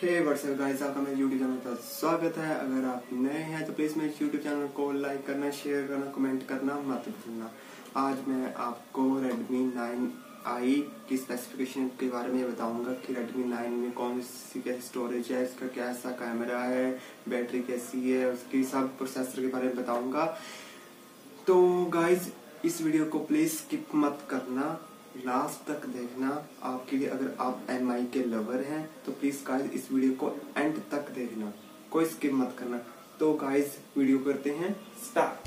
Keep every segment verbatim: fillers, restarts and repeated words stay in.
हे WhatsApp guys, आपका मेरे YouTube channel पर स्वागत है। अगर आप नए हैं तो प्लीज़ मेरे यूट्यूब चैनल को लाइक करना, शेयर करना, कमेंट करना मत भूलना। आज मैं आपको Redmi नाइन आई की स्पेसिफिकेशन के बारे में बताऊंगा कि Redmi नाइन में कौन सी कैसी स्टोरेज है, इसका कैसा कैमरा है, बैटरी कैसी है, उसकी सब प्रोसेसर के बारे में बताऊंगा। तो गाइज इस वीडियो को प्लीज़ स्किप मत करना, लास्ट तक देखना। आपके लिए अगर आप एम आई के लवर हैं तो प्लीज गाइज इस वीडियो को एंड तक देखना, कोई स्किप मत करना। तो गाइज वीडियो करते हैं start.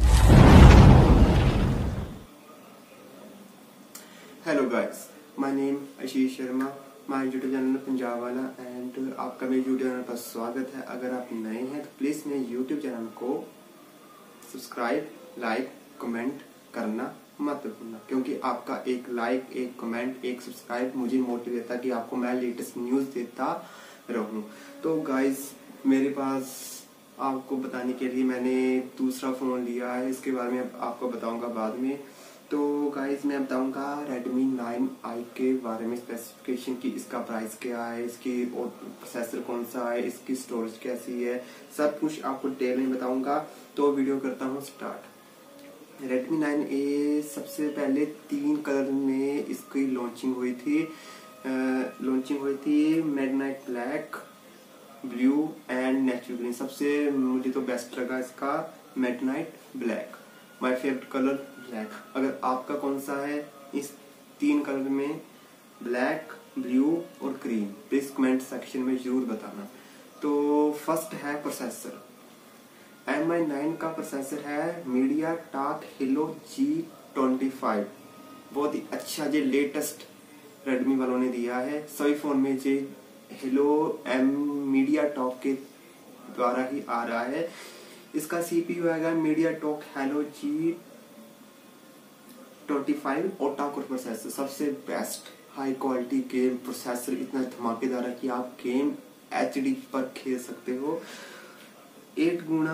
Hello guys, my name Ashish Sharma, my YouTube channel Punjab वाला एंड आपका मेरे यूट्यूब चैनल पर स्वागत है। अगर आप नए हैं तो प्लीज मेरे यूट्यूब चैनल को सब्सक्राइब, लाइक, कमेंट करना मत भूलना, क्योंकि आपका एक लाइक, एक कमेंट, एक सब्सक्राइब मुझे मोटिवेट देता कि आपको मैं लेटेस्ट न्यूज देता रहूं। तो गाइज मेरे पास आपको बताने के लिए मैंने दूसरा फोन लिया है, इसके बारे में आपको बताऊंगा बाद में। तो गाइज मैं बताऊंगा Redmi नाइन आई के बारे में, स्पेसिफिकेशन की, इसका प्राइस क्या है, इसकी प्रोसेसर कौन सा है, इसकी स्टोरेज कैसी है, सब कुछ आपको डिटेल में बताऊंगा। तो वीडियो करता हूँ स्टार्ट। Redmi नाइन ए सबसे पहले तीन कलर में इसकी लॉन्चिंग हुई थी लॉन्चिंग हुई थी midnight black, blue and natural green. सबसे मुझे तो बेस्ट लगा इसका midnight black, my favourite colour black. अगर आपका कौन सा है इस तीन कलर में, ब्लैक, ब्लू और ग्रीन, प्लीज कमेंट सेक्शन में जरूर बताना। तो फर्स्ट है प्रोसेसर। एम आई नाइन का प्रोसेसर है MediaTek Helio G twenty five. बहुत ही अच्छा जो लेटेस्ट रेडमी वालों ने दिया है, सभी फोन में जो हीलो एम मीडियाटेक के द्वारा ही आ रहा है। इसका सीपीयू आएगा MediaTek Helio G twenty five octa core processor. सबसे best high quality game processor, इतना धमाकेदार है कि आप गेम एच डी पर खेल सकते हो। एट गुना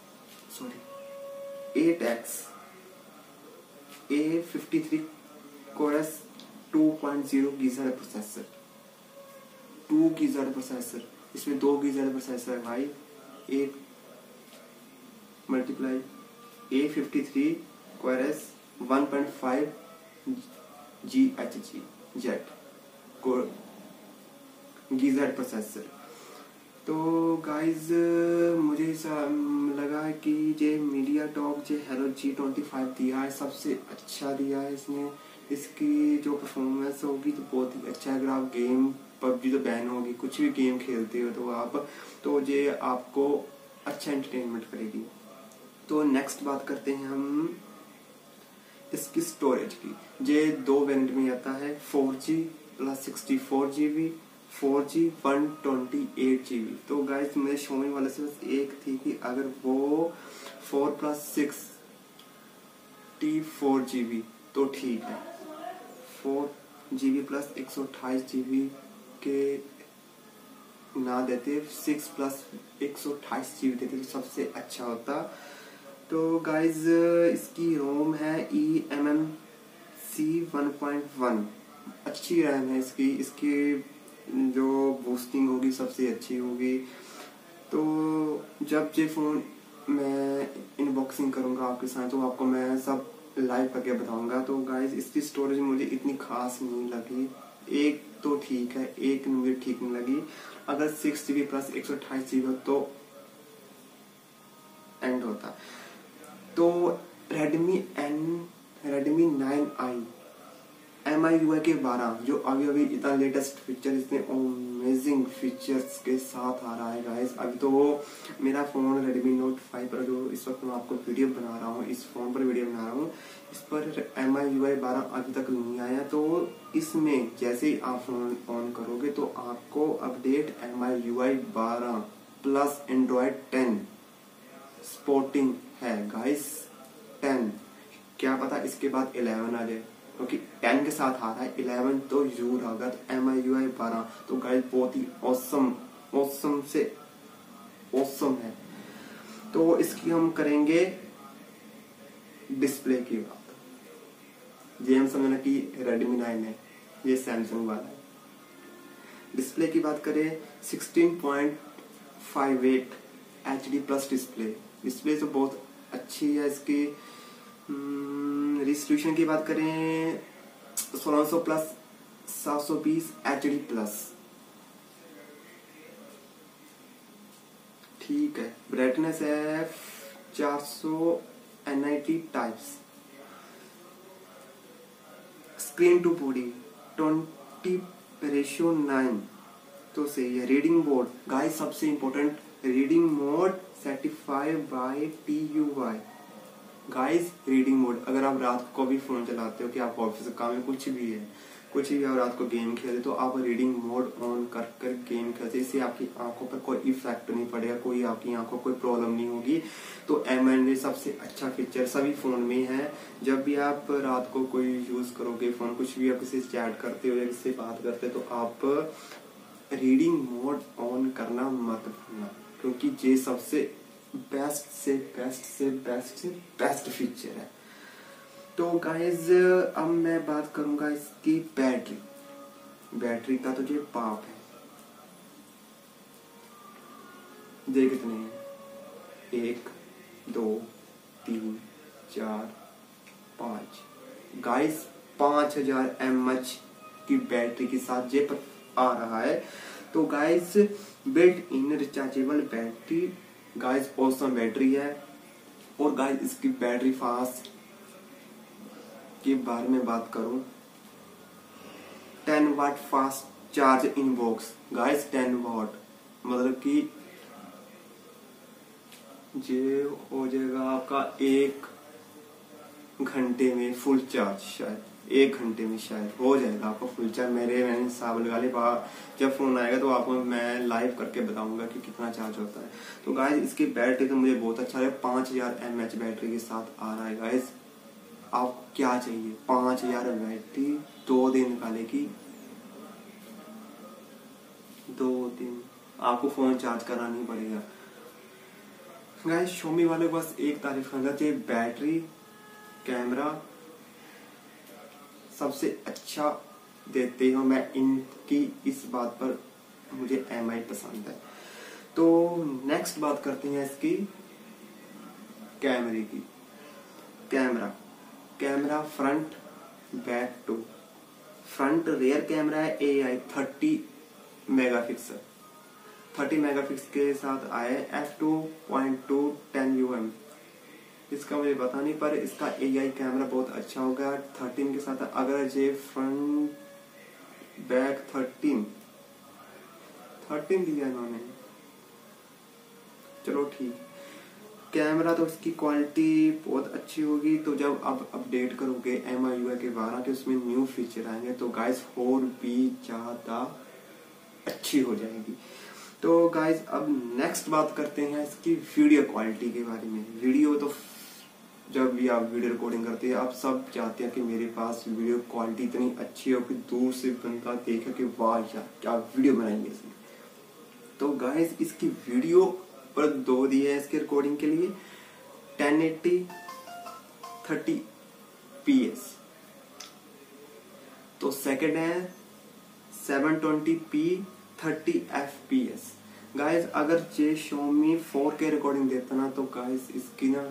sorry eight X A fifty three cores two point zero gigahertz processor, two gigahertz processor, इसमें दो गीगाहर्ट्ज़ प्रोसेसर है भाई। Eight multiply A fifty three cores one point five G H G Z gigahertz processor. तो guys मुझे लगा कि जे मीडियाटेक जे हीलो जी ट्वेंटी फाइव दिया है सबसे अच्छा दिया है इसने। इसकी जो परफॉर्मेंस होगी तो बहुत ही अच्छा है। अगर आप गेम पबजी तो बैन होगी, कुछ भी गेम खेलते हो तो आप तो ये आपको अच्छा एंटरटेनमेंट करेगी। तो नेक्स्ट बात करते हैं हम इसकी स्टोरेज की। ये दो वेरिएंट में आता है, four G plus sixty four G B, four G one twenty eight G B. तो गाइस मेरे शोमी वाले से बस एक थी कि अगर वो four plus sixty four G B तो ठीक है, फोर जी बी प्लस एक सौ अट्ठाईस जी बी के ना देते, सिक्स प्लस एक सौ अट्ठाईस जी बी देते तो सबसे अच्छा होता। तो गाइज इसकी रोम है E M M C one point one, अच्छी रैम है इसकी। इसकी जो बूस्टिंग होगी सबसे अच्छी होगी। तो जब ये फोन मैं इनबॉक्सिंग करूंगा आपके साथ तो आपको मैं सब लाइव करके बताऊंगा। तो गाइज इसकी स्टोरेज मुझे इतनी खास नहीं लगी, एक तो ठीक है, एक मुझे ठीक नहीं लगी। अगर सिक्स जीबी प्लस एक सौ अट्ठाईस जीबी तो एंड होता। तो Redmi N Redmi nine I M I U I के बारह जो अभी अभी इतना लेटेस्ट फीचर, इतने अमेजिंग फीचर्स के साथ आ रहा है गाइस। अभी तो वो मेरा फोन Redmi Note फाइव पर जो इस वक्त मैं आपको वीडियो बना रहा हूँ, इस फोन पर वीडियो बना रहा हूँ, इस पर एम आई यू आई बारह अभी तक नहीं आया। तो इसमें जैसे ही आप फोन ऑन करोगे तो आपको update M I U I बारह प्लस एंड्रॉयड टेन सपोर्टिंग है गाइस। टेन क्या पता इसके बाद इलेवन आ जाए, क्योंकि टेन के साथ आ रहा है, इलेवन तो जरूर आएगा। तो एम आई यू आई बारह तो गाइस बहुत ही ऑसम ऑसम से ऑसम है। तो इसकी हम करेंगे डिस्प्ले की बात। ये हम समझना कि Redmi नाइन है, ये सैमसंग वाला है। डिस्प्ले की बात करें sixteen point five eight H D plus display display तो बहुत अच्छी है। इसकी रेजोल्यूशन की बात करें सोलह सौ प्लस सात सौ बीस एच डी प्लस, ठीक है। ब्राइटनेस है चार सौ N I T types. Screen to body twenty ratio nine, तो सही है। रीडिंग मोड गाइस सबसे important, reading mode certified by T U Y. Guys reading mode, अगर आप रात को भी फोन चलाते हो कि आप ऑफिस का काम है, कुछ भी है, कुछ भी आप रात को गेम खेले तो आप रीडिंग मोड ऑन कर कर गेम खेलते, इससे आपकी आंखों पर कोई इफेक्ट नहीं पड़ेगा, कोई आपकी आंखों को कोई प्रॉब्लम नहीं होगी। तो एम एन ए सबसे अच्छा फीचर सभी फोन में है। जब भी आप रात को कोई यूज करोगे फोन, कुछ भी आप किसी से चैट करते हो या किसी से बात करते हो, तो आप रीडिंग मोड ऑन करना मत भूलना, क्योंकि ये सबसे बेस्ट से बेस्ट से बेस्ट से बेस्ट फीचर है। तो गाइज अब मैं बात करूंगा इसकी बैटरी। बैटरी का तो ये पाप है, देख कितने हैं, एक दो तीन चार पांच, गाइज पांच हजार एम एच की बैटरी के साथ ये आ रहा है। तो guys built in rechargeable battery, guys awesome battery है। और गाइज इसकी बैटरी फास्ट के बारे में बात करूं, ten watt fast charge in box. Guys ten watt मतलब कि ये हो जाएगा आपका एक घंटे में फुल चार्ज, शायद एक घंटे में शायद हो जाएगा आपका फुल चार्ज। मेरे मैंने हिसाब लगा ले, जब फोन आएगा तो आपको मैं लाइव करके बताऊंगा कि कितना चार्ज होता है। तो गाइस इसकी बैटरी तो मुझे बहुत अच्छा लगा, पांच हजार एम एच बैटरी के साथ आ रहा है। गाइस आप क्या चाहिए, पांच हजार बैटरी दो दिन निकालेगी, दो दिन आपको फोन चार्ज कराना नहीं पड़ेगा। गाइस Xiaomi वाले को बस एक तारीफ करना चाहिए, बैटरी कैमरा सबसे अच्छा देते हो। मैं इनकी इस बात पर मुझे एम आई पसंद है। तो नेक्स्ट बात करते हैं इसकी कैमरे की। Camera camera front back two front rear camera है A I thirty megapixel, thirty megapixel के साथ आए F two point two ten U M. इसका मुझे पता नहीं, पर इसका ए आई कैमरा बहुत अच्छा होगा थर्टीन के साथ। अगर ये फ्रंट बैक थर्टीन थर्टीन दिया इन्होंने, चलो ठीक। कैमरा तो इसकी क्वालिटी बहुत अच्छी होगी। तो जब आप अपडेट करोगे एम आई यू आई के बारह के, उसमें न्यू फीचर आएंगे तो गाइस और भी ज्यादा अच्छी हो जाएगी। तो गाइस अब नेक्स्ट बात करते हैं इसकी वीडियो क्वालिटी के बारे में। वीडियो तो जब भी आप वीडियो रिकॉर्डिंग करते हैं, आप सब चाहते हैं कि मेरे पास वीडियो क्वालिटी इतनी अच्छी हो कि दूर से बंदा देखे कि वाह यार क्या वीडियो बनाएंगे इसमें। तो गाइस इसकी वीडियो पर दो दिए है इसके रिकॉर्डिंग के लिए, ten eighty thirty P S. तो सेकंड है seven twenty P thirty F P S. Guys अगर ये Xiaomi फोर के रिकॉर्डिंग देता ना, तो गाइस इसकी ना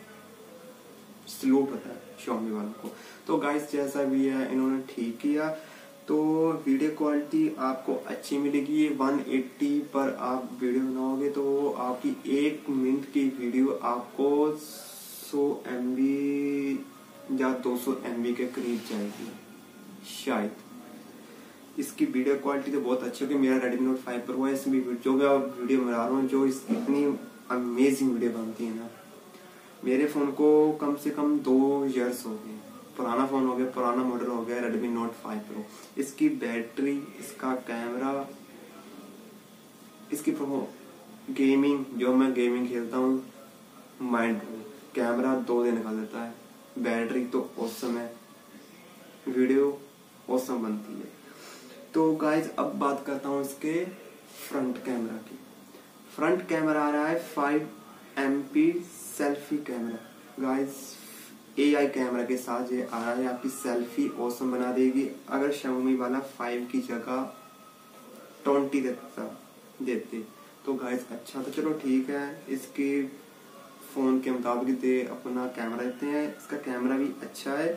स्लो पता है Xiaomi वालों को। तो गाइस जैसा भी है इन्होंने ठीक किया। तो वीडियो क्वालिटी आपको अच्छी मिलेगी। वन एटी पर आप वीडियो बनाओगे तो आपकी एक मिनट की वीडियो आपको सौ एम बी या दो सौ एम बी के करीब जाएगी शायद। इसकी वीडियो क्वालिटी तो बहुत अच्छी होगी। मेरा Redmi Note फाइव Pro है, इसमें जो मैं वीडियो बना रहा हूँ, जो इस इतनी अमेजिंग वीडियो बनती है ना। मेरे फोन को कम से कम दो इयर्स हो गए, पुराना फोन हो गया, पुराना मॉडल हो गया Redmi Note फाइव Pro। इसकी बैटरी, इसका कैमरा, इसकी गेमिंग, जो मैं गेमिंग खेलता हूँ माइंड, कैमरा दो दिन निकाल देता है, बैटरी तो ऑसम है, वीडियो ऑसम बनती है। तो गाइज अब बात करता हूँ इसके फ्रंट कैमरा की। फ्रंट कैमरा आ रहा है five M P selfie camera. Guys A I camera के साथ ये आ रहा है, आपकी सेल्फी ऑसम बना देगी। अगर Xiaomi वाला फाइव की जगह ट्वेंटी देता देते तो गाइस अच्छा, तो चलो ठीक है, इसके फोन के मुताबिक दे अपना कैमरा देते हैं। इसका कैमरा भी अच्छा है।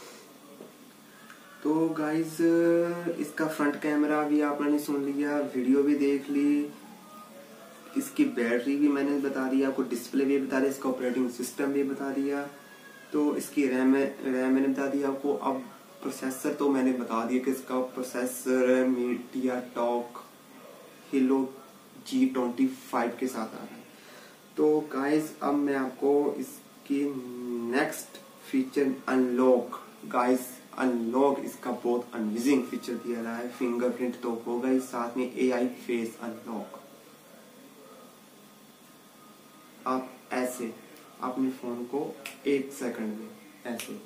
तो गाइस इसका फ्रंट कैमरा भी आपने सुन लिया, वीडियो भी देख ली, इसकी बैटरी भी मैंने बता दिया आपको, डिस्प्ले भी बता दिया, इसका ऑपरेटिंग सिस्टम भी बता दिया, तो इसकी रैम रैम मैंने बता दिया आपको। अब प्रोसेसर तो मैंने बता दिया कि इसका processor MediaTek Helio G twenty five के साथ आ रहा है। तो गाइस अब मैं आपको इसकी next feature unlock, guys unlock इसका बहुत अमेजिंग फीचर दिया रहा है। फिंगरप्रिंट तो होगा ही, साथ में एआई फेस अनलॉक। आप ऐसे अपने फोन को एक सेकंड में ऐसे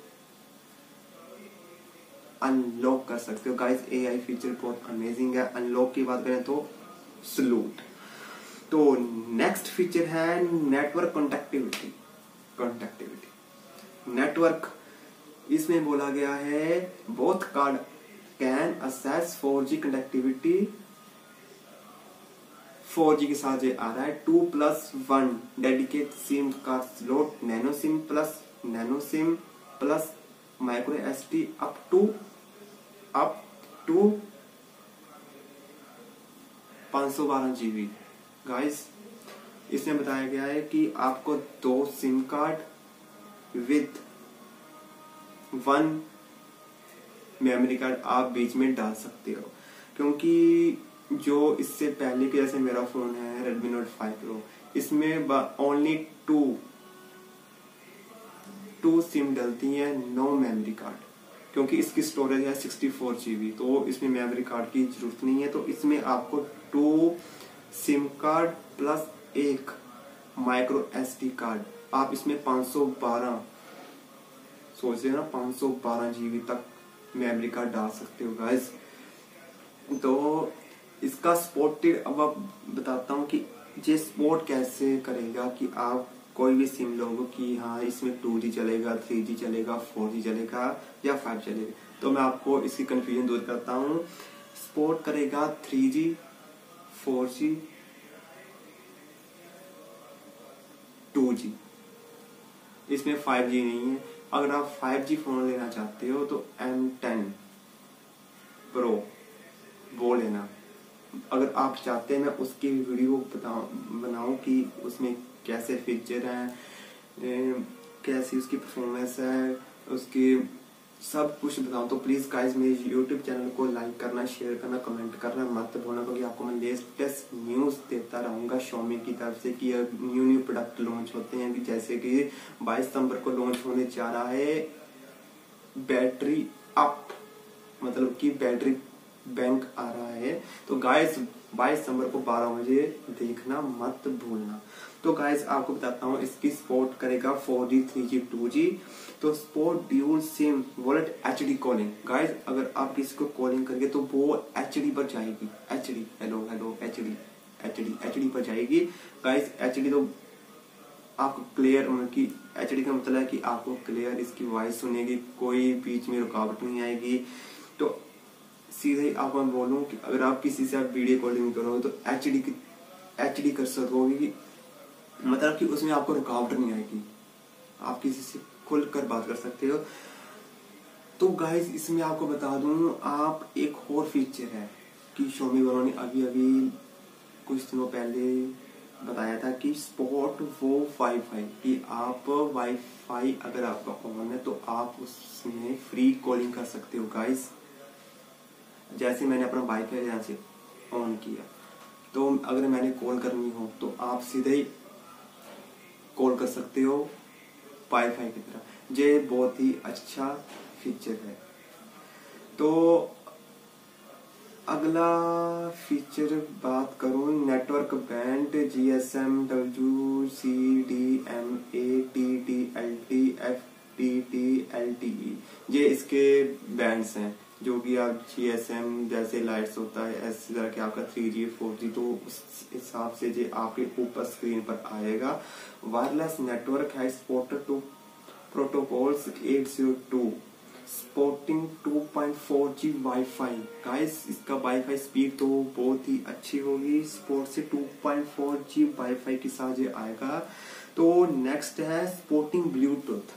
अनलॉक कर सकते हो गाइस। एआई फीचर बहुत अमेजिंग है। अनलॉक की बात करें तो सलूट। तो नेक्स्ट फीचर है नेटवर्क कनेक्टिविटी। कनेक्टिविटी नेटवर्क इसमें बोला गया है both card can access four G connectivity. Four G के साथ ये आ रहा है two plus one dedicate SIM card slot, nano SIM plus nano SIM plus micro SD up to up to पाँच सौ बारह जीबी। गाइस इसमें बताया गया है कि आपको दो SIM card with one memory card आप बीच में डाल सकते हो, क्योंकि जो इससे पहले के जैसे मेरा फोन है रेडमी नोट फाइव प्रो, इसमें ओनली टू टू सिम डलती है, नो मेमोरी कार्ड, क्योंकि इसकी स्टोरेज है सिक्सटी फोर जीबी, तो इसमें मेमोरी कार्ड की जरूरत नहीं है। तो इसमें आपको टू सिम कार्ड प्लस एक माइक्रो एसडी कार्ड, आप इसमें पाँच सौ बारह सोच रहे ना पाँच सौ बारह जीबी तक मेमोरी कार्ड डाल सकते हो गाइस। तो इसका सपोर्टेड अब आप बताता हूँ कि ये सपोर्ट कैसे करेगा कि आप कोई भी सिम लोगों कि हाँ इसमें टू जी चलेगा, थ्री जी चलेगा, फोर जी चलेगा या फाइव चलेगा। तो मैं आपको इसकी कंफ्यूजन दूर करता हूँ। सपोर्ट करेगा three G, four G, two G, इसमें फाइव जी नहीं है। अगर आप फाइव जी फोन लेना चाहते हो तो एम टेन प्रो वो लेना। अगर आप चाहते हैं मैं उसकी वीडियो बनाऊं कि उसमें कैसे फीचर हैं, कैसी उसकी परफॉर्मेंस है, उसकी सब कुछ बताऊं, तो प्लीज गाइस मेरे यूट्यूब चैनल को लाइक करना, शेयर करना, कमेंट करना मत भूलना, क्योंकि आपको मैं लेटेस्ट न्यूज देता रहूंगा शॉमी की तरफ से कि न्यू न्यू प्रोडक्ट लॉन्च होते हैं। कि जैसे कि बाईस सितंबर को लॉन्च होने जा रहा है बैटरी अप, मतलब कि बैटरी बैंक आ रहा है। तो गाइस बाईस सितंबर को बारह बजे देखना मत भूलना। तो गाइस आपको बताता हूँ इसकी सपोर्ट करेगा four G, three G, two G. तो support dual SIM VoLTE HD calling. Guys अगर आप किसी को कॉलिंग करेंगे तो वो एचडी पर जाएगी, HD hello hello HD HD HD पर जाएगी। गाइस एचडी तो आपको क्लियर, मतलब कि एचडी का मतलब है कि आपको क्लियर इसकी वॉइस सुनेगी, कोई बीच में रुकावट नहीं आएगी। तो सीधे आप मैं बोलूं कि अगर आप किसी से आप वीडियो कॉलिंग करोगे तो एचडी की एचडी कर सकोगे, मतलब कि उसमें आपको रुकावट नहीं आएगी, आप किसी से खुलकर बात कर सकते हो। तो गाइस इसमें आपको बता दूं, आप एक और फीचर है कि शॉमी वालों ने अभी अभी कुछ दिनों पहले बताया था कि सपोर्ट वो वाईफाई, कि आप वाईफाई अगर आपका ऑन है तो आप उसमें फ्री कॉलिंग कर सकते हो गाइस। जैसे मैंने अपना वाईफाई यहाँ से ऑन किया तो अगर मैंने कॉल करनी हो तो आप सीधे ही कॉल कर सकते हो वाईफाई की तरह। ये बहुत ही अच्छा फीचर है। तो अगला फीचर बात करूं, network band GSM, W C D M A, T T L T, F T T L T E, ये इसके बैंड्स हैं जो कि आप जीएसएम जैसे लाइट्स होता है ऐसे तरह के आपका थ्री जी, फोर जी, तो उस हिसाब से जो आपके ऊपर स्क्रीन पर आएगा। वायरलेस नेटवर्क है supported to protocols eight zero two sporting two point four G WiFi. Guys इसका वाईफाई स्पीड तो बहुत ही अच्छी होगी, स्पोर्ट से two point four G WiFi के साथ ये आएगा। तो नेक्स्ट है स्पोर्टिंग ब्लूटूथ।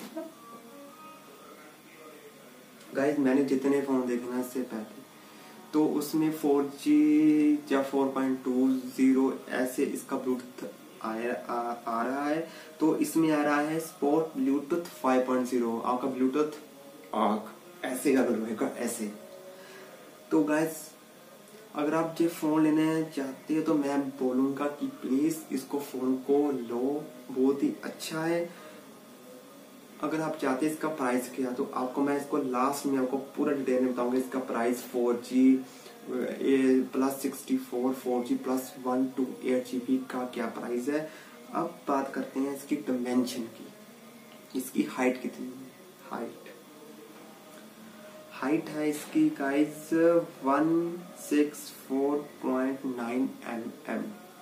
गाइस मैंने जितने फोन देखे ना इससे पहले, तो उसमें फोर जी या फोर पॉइंट टू जीरो ऐसे इसका ब्लूटूथ आ, आ, आ रहा है। तो इसमें आ रहा है sport Bluetooth five point zero. आपका ब्लूटूथ आग ऐसे का रहेगा ऐसे। तो गाइस अगर आप ये फोन लेने चाहते हैं तो मैं बोलूंगा कि प्लीज इसको फोन को लो, बहुत ही अच्छा है। अगर आप चाहते हैं इसका प्राइस क्या, तो आपको मैं इसको लास्ट में आपको पूरा डिटेल में बताऊंगा। इसका price four G plus sixty four four G plus one two eight G B का क्या प्राइस है। अब बात करते हैं इसकी डायमेंशन की, इसकी हाइट कितनी है। हाइट हाइट है इसकी guys one six four point nine M M,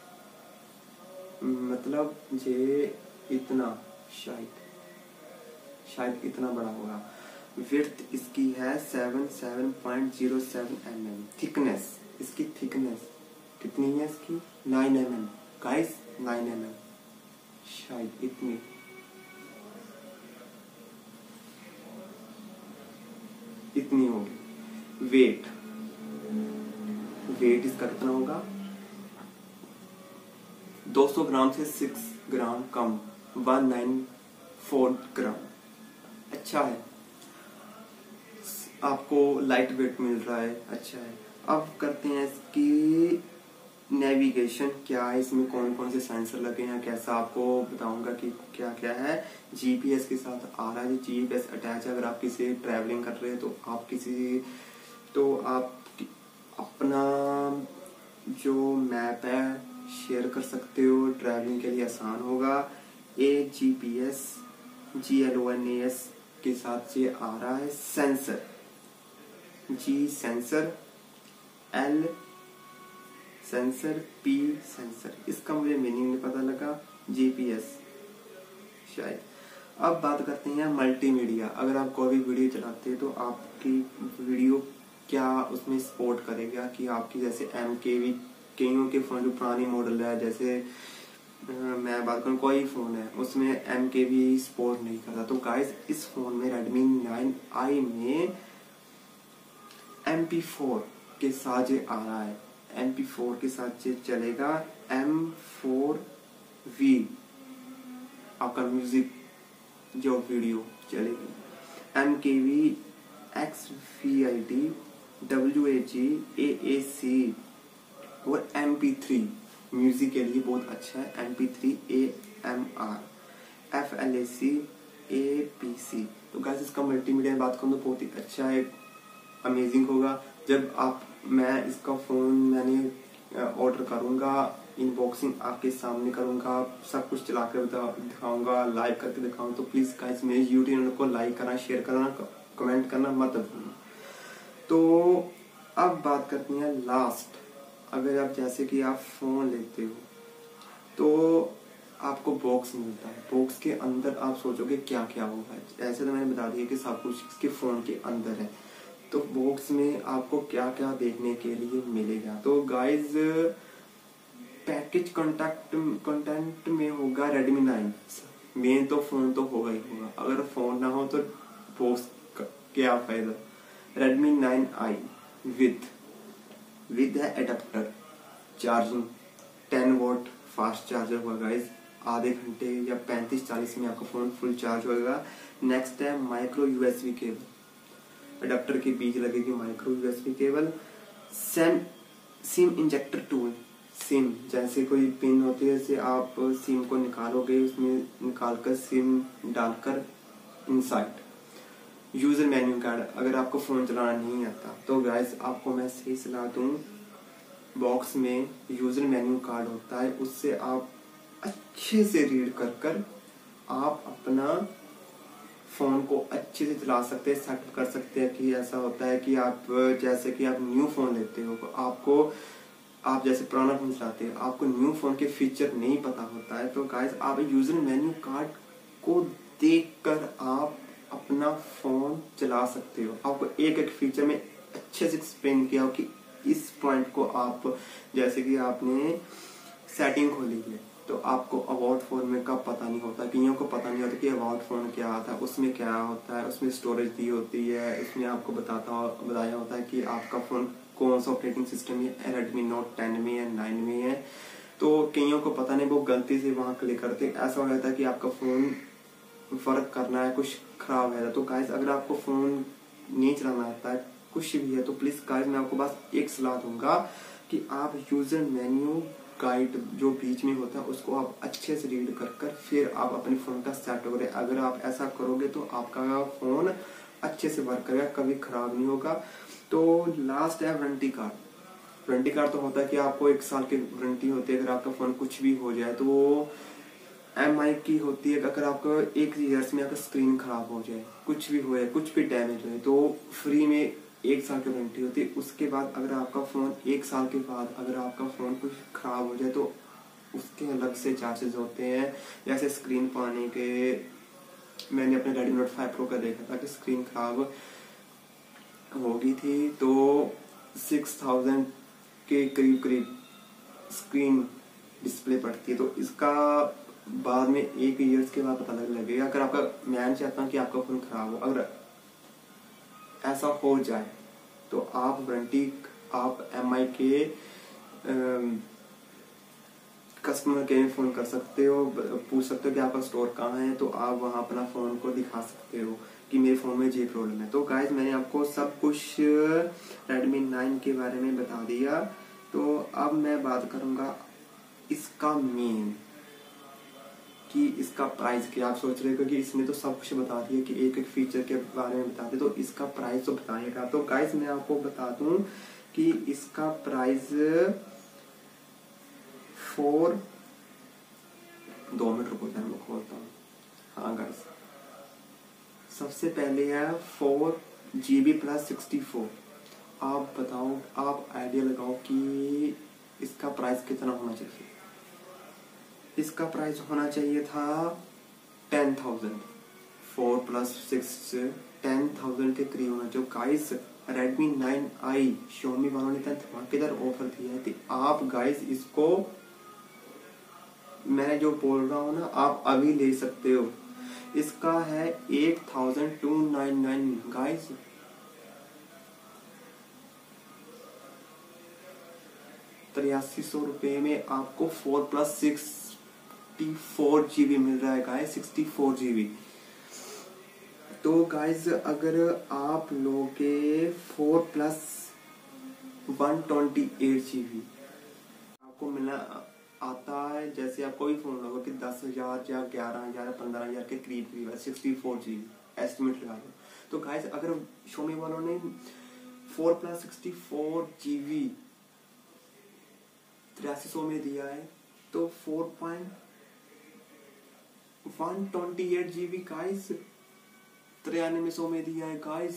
मतलब ये इतना शायद शायद इतना बड़ा होगा। विड्थ इसकी है seven seven point zero seven M M. Thickness इसकी थिकनेस कितनी है इसकी nine M M. Guys nine M M शायद इतनी। इतनी होगी। वेट वेट इसका कितना होगा दो सौ ग्राम से सिक्स ग्राम कम, वन नाइन फोर ग्राम। अच्छा है, आपको लाइट वेट मिल रहा है, अच्छा है। अब करते हैं इसकी नेविगेशन, क्या है इसमें कौन कौन से सेंसर लगे हैं, कैसा आपको बताऊंगा कि क्या क्या है। जीपीएस के साथ आ रहा है, जीपीएस अटैच है। अगर आप किसी ट्रैवलिंग कर रहे हैं तो आप किसी तो आप अपना जो मैप है शेयर कर सकते हो, ट्रैवलिंग के लिए आसान होगा। A GPS G L O N A S के साथ ये आ रहा है। Sensor G sensor, L sensor, P sensor. इसका मुझे मीनिंग नहीं पता लगा। जीपीएस शायद। अब बात करते हैं मल्टीमीडिया। अगर आप कोई भी वीडियो चलाते हैं तो आपकी वीडियो क्या उसमें सपोर्ट करेगा कि आपकी जैसे एम के वी कईयों के फोन जो पुरानी मॉडल है, जैसे आ, मैं बात करूँ कोई फोन है उसमें एम के वी सपोर्ट नहीं करता। तो गाइस इस फोन में रेडमी नाइन आई में एम पी फोर के साथ ये आ रहा है। एम पी फोर के साथ ये चलेगा। एम फोर वी आपका म्यूजिक जो वीडियो चलेगी। M K V, X V I D, W A G, A A C और एम पी थ्री म्यूजिक के लिए बहुत अच्छा है। M P three, A M R, F L A C, A P C. तो guys इसका multimedia में बात करूँ तो बहुत ही अच्छा है, अमेजिंग होगा। जब आप मैं इसका फोन मैंने ऑर्डर करूंगा, इनबॉक्सिंग आपके सामने करूंगा, सब कुछ चला कर दिखाऊंगा, लाइव करके दिखाऊंगा। तो प्लीज गाइस मेरे यूट्यूब चैनल को लाइक करना, शेयर करना, कमेंट करना मत भूलना। तो अब बात करते हैं लास्ट। अगर आप जैसे कि आप फोन लेते हो तो आपको बॉक्स मिलता है, बॉक्स के अंदर आप सोचोगे क्या क्या होगा। ऐसे तो मैंने बता दिया कि सब कुछ इसके फोन के अंदर है। तो बॉक्स में आपको क्या क्या देखने के लिए मिलेगा। तो गाइज पैकेज कंटेंट कंटेंट में होगा रेडमी नाइन। मेन तो फोन तो होगा ही होगा, अगर फोन ना हो तो बॉक्स का क्या फायदा। Redmi nine I with with है adapter, charging ten volt fast charger होगा गाइज। आधे घंटे या पैंतीस चालीस में आपका फोन फुल चार्ज होगा। नेक्स्ट है माइक्रो यूएसबी केबल, अडाप्टर के बीच लगेगी micro USB cable. Same SIM injector tool, SIM जैसे कोई पिन होती है, जैसे आप सिम को निकालोगे उसमें निकालकर सिम डालकर इनसाइड। यूजर मेन्यू कार्ड, अगर आपको फोन चलाना नहीं आता तो गाइस आपको मैं सही सलाह दूं, बॉक्स में यूजर मेन्यू कार्ड होता है, उससे आप अच्छे से रीड कर कर आप अपना फोन को अच्छे से चला सकते हैं, सेट कर सकते हैं। कि ऐसा होता है कि आप जैसे कि आप न्यू फोन लेते हो, आपको आप जैसे पुराना फोन चलाते हैं, आपको न्यू फोन के फीचर नहीं पता होता है, तो गाइस आप यूजर मेन्यू कार्ड को देखकर आप अपना फोन चला सकते हो। आपको एक एक फीचर में अच्छे से एक्सप्लेन किया हो कि इस पॉइंट को आप, जैसे कि आपने सेटिंग खोली है तो आपको अबाउट फोन में का पता नहीं होता, कईयों को पता नहीं होता कि अबाउट फोन क्या आता है, उसमें क्या होता है, उसमें स्टोरेज दी होती है, इसमें आपको बताता बताया होता है कि आपका फोन कौन सा ऑपरेटिंग सिस्टम है, रेडमी नोट टेन में है, नाइन में है। तो कईयों को पता नहीं, वो गलती से वहां क्लिक करते, ऐसा हो जाता है कि आपका फोन वर्क करना है, कुछ खराब है। तो गाइस अगर आपको फोन नहीं चलाना आता है, कुछ भी है, तो प्लीज गाइस मैं आपको बस एक सलाह दूंगा कि आप यूजर मेन्यू गाइड जो बीच में होता है उसको आप अच्छे से रीड कर कर फिर आप अपने फोन का सेट करें। अगर आप ऐसा करोगे तो आपका फोन अच्छे से वर्क करेगा, कभी खराब नहीं होगा। तो लास्ट है वारंटी कार्ड। वारंटी कार्ड तो होता है कि आपको एक साल की वारंटी होती है, अगर आपका फोन कुछ भी हो जाए तो वो एम आई की होती है। अगर आपका एक ईयर्स में अगर स्क्रीन खराब हो जाए, कुछ भी हो जाए, कुछ भी डैमेज हो तो फ्री में एक साल की वारंटी होती है। उसके बाद अगर आपका फोन एक साल के बाद अगर आपका फोन कुछ खराब हो जाए तो उसके अलग से चार्जेस होते हैं। जैसे स्क्रीन पाने के, मैंने अपने रेडमी नोट फाइव प्रो का देखा था कि स्क्रीन खराब हो गई थी तो सिक्स थाउजेंड के करीब करीब स्क्रीन डिस्प्ले पड़ती है। तो इसका बाद में एक ईयर्स के बाद पता लगेगा। अगर आपका, मैं चाहता हूँ कि आपका फोन खराब हो, अगर ऐसा हो जाए तो आप वारंटी, आप एम आई के कस्टमर केयर में फोन कर सकते हो, पूछ सकते हो कि आपका स्टोर कहाँ है, तो आप वहां अपना फोन को दिखा सकते हो कि मेरे फोन में ये प्रॉब्लम है। तो गाइस मैंने आपको सब कुछ रेडमी नाइन के बारे में बता दिया। तो अब मैं बात करूंगा इसका मेन कि इसका प्राइस क्या। आप सोच रहे हो कि इसने तो सब कुछ बता दिया कि एक एक फीचर के बारे में बता दे, तो इसका प्राइस तो बताएगा। तो गाइस मैं आपको बता दूं कि इसका प्राइस फोर दो मिनट रुको जाए मैं खोलता हूँ। हाँ गाइस, सबसे पहले है four G B plus sixty four. आप बताओ, आप आइडिया लगाओ कि इसका प्राइस कितना होना चाहिए। इसका प्राइस होना चाहिए था ten thousand. Four plus six ten thousand के करीब होना चाहिए। Guys Redmi nine I Xiaomi वालों ने इतना धमाकेदार ऑफर दिया है कि आप गाइस इसको, मैं जो बोल रहा हूँ ना, आप अभी ले सकते हो। इसका है eight thousand two nine nine guys. तिरासी सौ रुपए में आपको four plus six four GB मिल रहा है गाइस, सिक्सटी फोर जीबी। तो गाइस अगर आप लोगे four plus one twenty eight GB, आपको मिलना आता है, जैसे आप कोई फोन लोगे कि दस हजार या ग्यारह हजार या पंद्रह हजार के करीब करीब है, सिक्सटी फोर जीबी एस्टिमेट लगा लो। तो गाइस अगर Xiaomi वालों ने four plus sixty four GB तिरासी सौ में दिया है तो four point one twenty eight GB guys तिरानवे सौ में दिया है गाइस।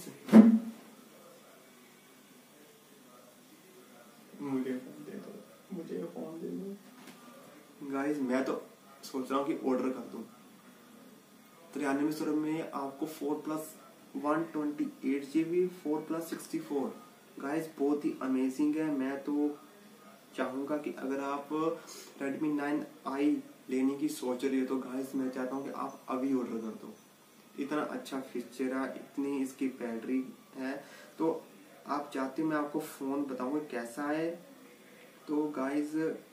मुझे फोन दे दो, मुझे फोन दे दो गाइस। मैं तो सोच रहा हूँ कि ऑर्डर कर दूं। तिरानवे सौ में आपको four plus one twenty eight GB four plus sixty four guys, बहुत ही अमेजिंग है। मैं तो चाहूंगा कि अगर आप रेडमी नाइन आई लेने की सोच रहे हो तो गाइस मैं चाहता हूँ कि आप अभी ऑर्डर कर दो। इतना अच्छा फीचर है, इतनी इसकी बैटरी है। तो आप चाहते हो मैं आपको फोन बताऊंगा कैसा है। तो गाइस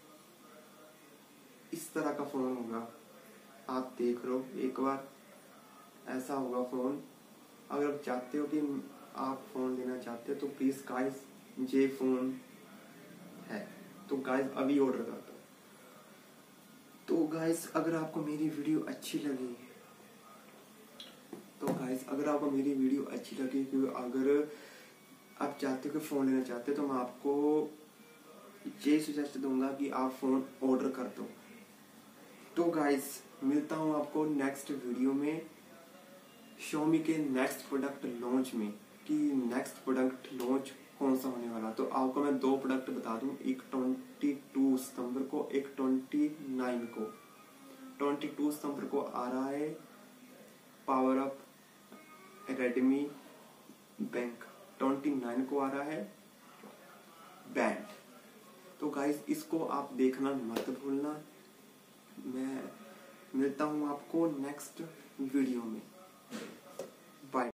इस तरह का फोन होगा, आप देख लो एक बार, ऐसा होगा फोन। अगर आप चाहते हो कि आप फोन लेना चाहते हो तो प्लीज गाइस ये फोन है, तो गाइस अभी ऑर्डर कर दो। तो गाइस अगर आपको मेरी वीडियो अच्छी लगी, तो गाइस अगर आपको मेरी वीडियो अच्छी लगी, क्योंकि अगर आप चाहते हो कि फोन लेना चाहते हो तो मैं आपको ये सजेस्ट दूंगा कि आप फोन ऑर्डर कर दो। तो गाइस मिलता हूँ आपको नेक्स्ट वीडियो में Xiaomi के नेक्स्ट प्रोडक्ट लॉन्च में, कि नेक्स्ट प्रोडक्ट लॉन्च कौन सा होने वाला। तो आपको मैं दो प्रोडक्ट बता दूं, एक बाईस सितंबर को, एक उनतीस को। बाईस सितंबर को आ रहा है power up Redmi bank twenty nine को आ रहा है बैंड। तो गाइस इसको आप देखना मत भूलना। मैं मिलता हूँ आपको नेक्स्ट वीडियो में।